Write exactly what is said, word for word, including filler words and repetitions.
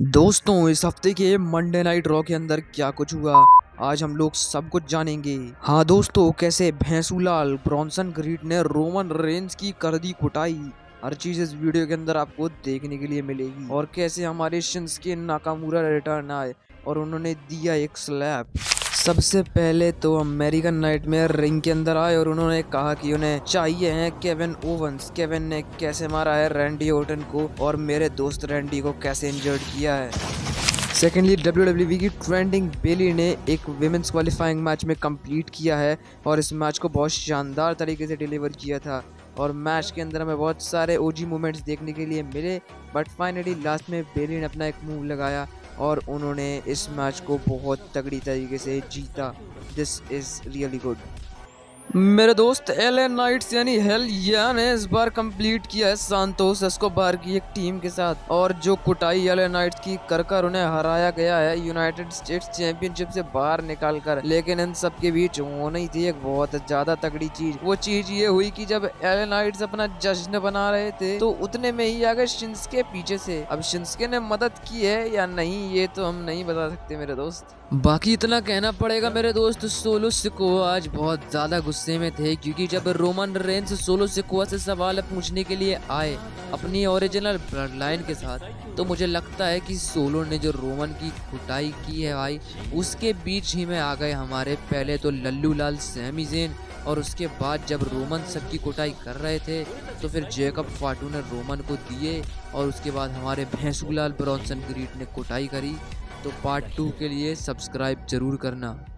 दोस्तों, इस हफ्ते के मंडे नाइट रॉ के अंदर क्या कुछ हुआ आज हम लोग सब कुछ जानेंगे। हाँ दोस्तों, कैसे भैंसूलाल ब्रॉन्सन ग्रीड ने रोमन रेंज की कर दी कुटाई, हर चीज इस वीडियो के अंदर आपको देखने के लिए मिलेगी। और कैसे हमारे शिंसुके नाकामुरा रिटर्न आए और उन्होंने दिया एक स्लैप। सबसे पहले तो अमेरिकन नाइटमेयर रिंग के अंदर आए और उन्होंने कहा कि उन्हें चाहिए है केविन ओवंस। केविन ने कैसे मारा है रैंडी ऑर्टन को और मेरे दोस्त रैंडी को कैसे इंजर्ड किया है। सेकेंडली, डब्ल्यू डब्ल्यू ई की ट्रेंडिंग बेली ने एक विमेंस क्वालिफाइंग मैच में कंप्लीट किया है और इस मैच को बहुत शानदार तरीके से डिलीवर किया था और मैच के अंदर हमें बहुत सारे ओजी मोमेंट्स देखने के लिए मिले। बट फाइनली लास्ट में बेली ने अपना एक मूव लगाया और उन्होंने इस मैच को बहुत तगड़ी तरीके से जीता। This is really good. मेरे दोस्त एलए नाइट्स यानी हेल या ने इस बार कंप्लीट किया है सांतोस एस्कोबार की एक टीम के साथ, और जो कुटाई एलए नाइट्स की कर कर उन्हें हराया गया है यूनाइटेड स्टेट्स चैंपियनशिप से बाहर निकाल कर। लेकिन इन सब के बीच होनी थी एक बहुत ज्यादा तगड़ी चीज। वो चीज ये हुई कि जब एलए नाइट्स अपना जश्न बना रहे थे तो उतने में ही आ गए शिंसुके पीछे से। अब शिंसुके ने मदद की है या नहीं ये तो हम नहीं बता सकते मेरे दोस्त। बाकी इतना कहना पड़ेगा मेरे दोस्त, सोलो सिकोआ आज बहुत ज्यादा गुस्से में थे क्योंकि जब रोमन रेंस सोलो सिकोआ से सवाल पूछने के लिए आए अपनी ओरिजिनल ब्लड लाइन के साथ, तो मुझे लगता है कि सोलो ने जो रोमन की कुटाई की है भाई, उसके बीच ही में आ गए हमारे पहले तो लल्लू लाल सैमी ज़ेन, और उसके बाद जब रोमन सबकी कुटाई कर रहे थे तो फिर जैकब फाटू ने रोमन को दिए और उसके बाद हमारे भैंसूलाल ब्रॉन्सन ग्रीड ने कुटाई करी। तो पार्ट टू के लिए सब्सक्राइब जरूर करना।